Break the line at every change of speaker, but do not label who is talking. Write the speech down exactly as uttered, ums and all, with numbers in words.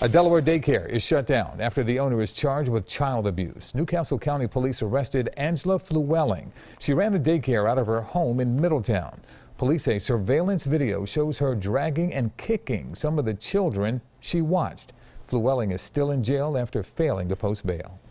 A Delaware daycare is shut down after the owner is charged with child abuse. Newcastle County Police arrested Angela Flewelling. She ran the daycare out of her home in Middletown. Police say surveillance video shows her dragging and kicking some of the children she watched. Flewelling is still in jail after failing to post bail.